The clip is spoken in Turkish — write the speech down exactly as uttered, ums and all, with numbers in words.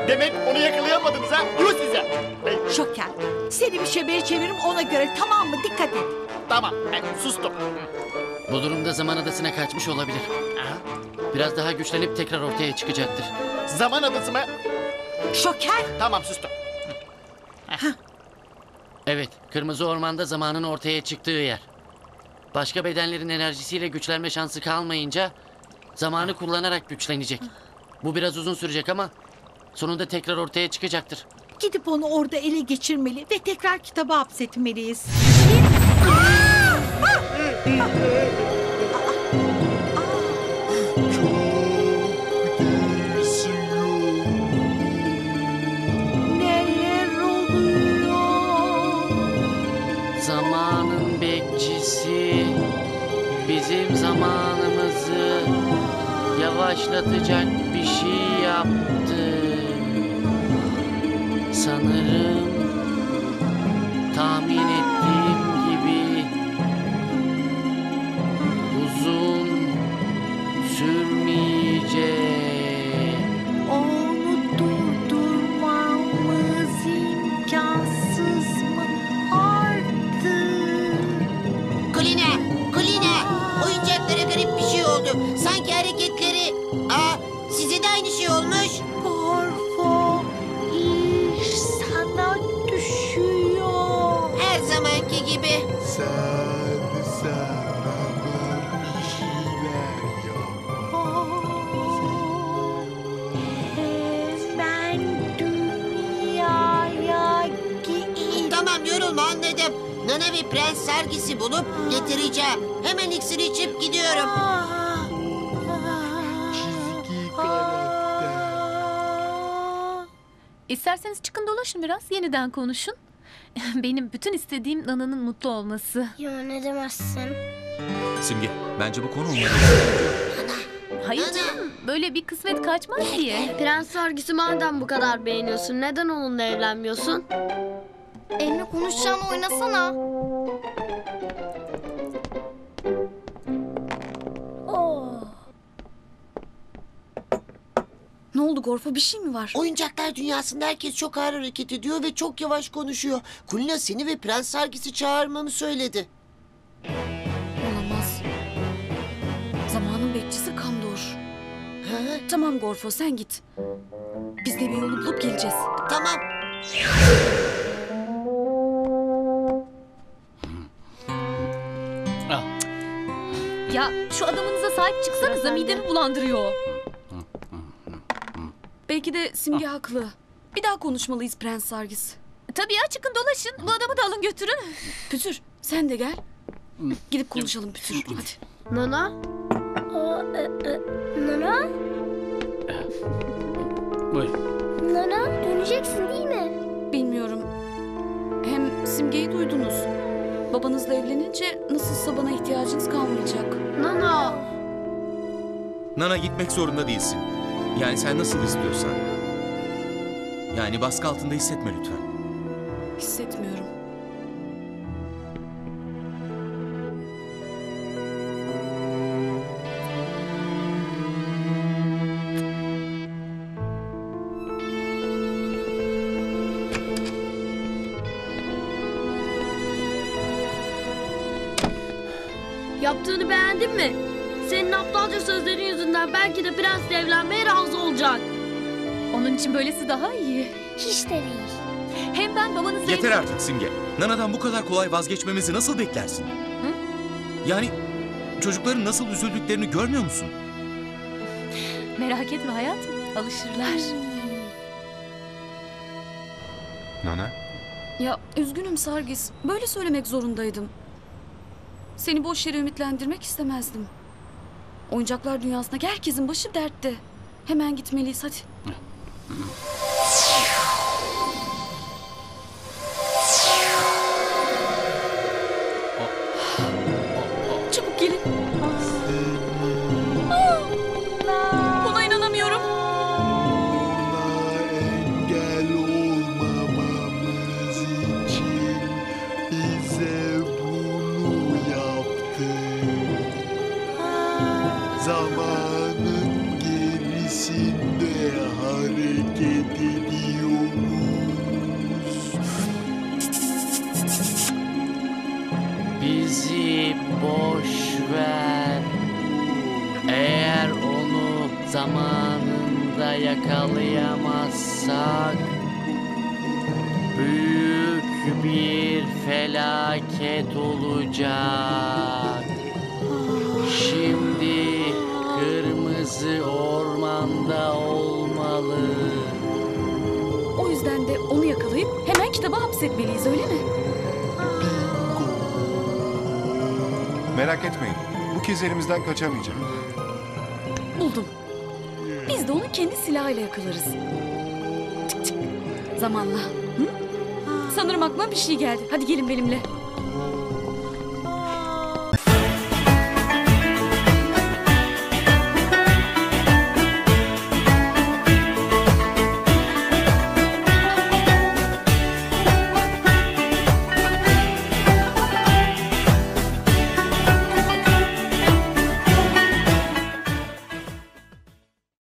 Demek onu yakalayamadınız ha? Yuh size. Hey, Şoker, seni bir şebeye çeviririm ona göre, tamam mı? Dikkat et. tamam ben sustum. Bu durumda zaman adasına kaçmış olabilir. Ha? Biraz daha güçlenip tekrar ortaya çıkacaktır. Zaman adası mı? Şoker, Tamam sustum. Evet, kırmızı ormanda zamanın ortaya çıktığı yer. Başka bedenlerin enerjisiyle güçlenme şansı kalmayınca zamanı kullanarak güçlenecek. Bu biraz uzun sürecek ama sonunda tekrar ortaya çıkacaktır. gidip onu orada ele geçirmeli ve tekrar kitaba hapsetmeliyiz. Neler oluyor? Zamanın bekçisi bizim zamanımızı yavaşlatacak bir şey yaptı. Sanırım tahmin ettiğim gibi uzun sürmeyecek. Onu durdurmamız imkansız mı artık? Kuline, Kuline. Oyuncaklara garip bir şey oldu. Sanki hareketleri... Aa, size de aynı şey olmuş. Gorfo, iş sana düşüyor. Her zamanki gibi. Sen sana bir şeyler yap. Hemen dünyaya git. Tamam, yorulma, anladım. Nana ve Prens sergisi bulup getireceğim. Hemen iksiri içip gidiyorum. Çizgi karakter. İsterseniz çıkın dolaşın biraz, yeniden konuşun. Benim bütün istediğim Nana'nın mutlu olması. Yo, ne demezsin. Simge, bence bu konu olmalı. Hayır canım, böyle bir kısmet kaçmaz diye. Prens sergisi madem bu kadar beğeniyorsun, neden onunla evlenmiyorsun? Elini konuşacağını oynasana. Ne oldu Gorfo, bir şey mi var? Oyuncaklar dünyasında herkes çok ağır hareket ediyor ve çok yavaş konuşuyor. Kulina seni ve Prens sergisi çağırmamı söyledi. Olamaz. Zamanın bekçisi Kandor. Ha, Tamam Gorfo, sen git. Biz de bir yolu bulup geleceğiz. tamam. Ya şu adamınıza sahip çıksanıza, midemi bulandırıyor. Belki de Simge haklı. Bir daha konuşmalıyız Prens Sargis. Tabii ya, çıkın dolaşın. Bu adamı da alın götürün. Pütür, sen de gel. Gidip konuşalım Pütür, hadi. Nana? O, e, e, Nana? Buyur. Nana, döneceksin değil mi? Bilmiyorum. Hem Simge'yi duydunuz. Babanızla evlenince nasılsa bana ihtiyacınız kalmayacak. Nana! Nana, gitmek zorunda değilsin. Yani sen nasıl istiyorsan. Yani baskı altında hissetme lütfen. Hissetmiyorum. Yaptığını beğendin mi? Senin aptalca sözlerin yüzünden belki de prensle evlenmeye razı olacak. Onun için böylesi daha iyi. Hiç de değil. Hem ben babanızla... Yeter artık Simge. Nana'dan bu kadar kolay vazgeçmemizi nasıl beklersin? Hı? Yani çocukların nasıl üzüldüklerini görmüyor musun? Merak etme hayatım, alışırlar. Nana? Ya üzgünüm Sargis. Böyle söylemek zorundaydım. Seni boş yere ümitlendirmek istemezdim. Oyuncaklar dünyasındaki herkesin başı dertte. Hemen gitmeliyiz, hadi. Çabuk gelin. Aa! Buna inanamıyorum. Ona engel olmamamız için bize bunu yaptı. Zamanın gerisinde hareket zamanında yakalayamazsak büyük bir felaket olacak. Şimdi kırmızı ormanda olmalı. O yüzden de onu yakalayıp hemen kitaba hapsetmeliyiz, öyle mi? Merak etmeyin. Bu kez elimizden kaçamayacak. Buldum. Biz de onu kendi silahıyla yakalarız. Tık tık. Zamanla. Hı? Sanırım aklıma bir şey geldi. Hadi gelin benimle.